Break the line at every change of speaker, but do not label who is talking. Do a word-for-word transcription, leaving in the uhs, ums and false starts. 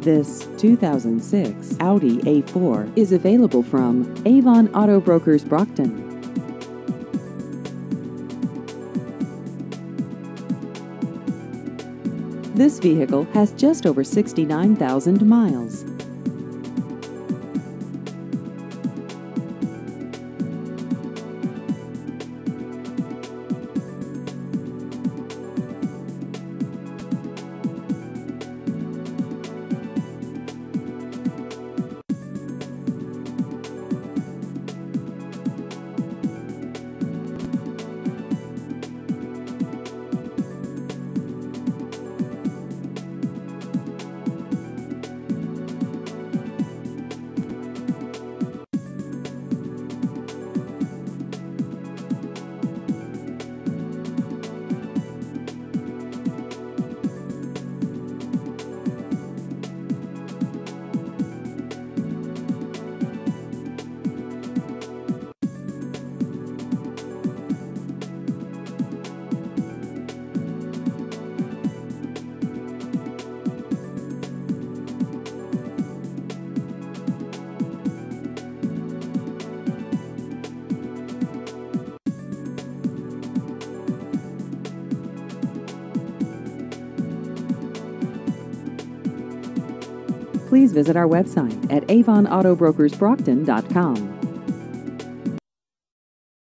This two thousand six Audi A four is available from Avon Auto Brokers Brockton. This vehicle has just over sixty-nine thousand miles. Please visit our website at avon auto brokers brockton dot com.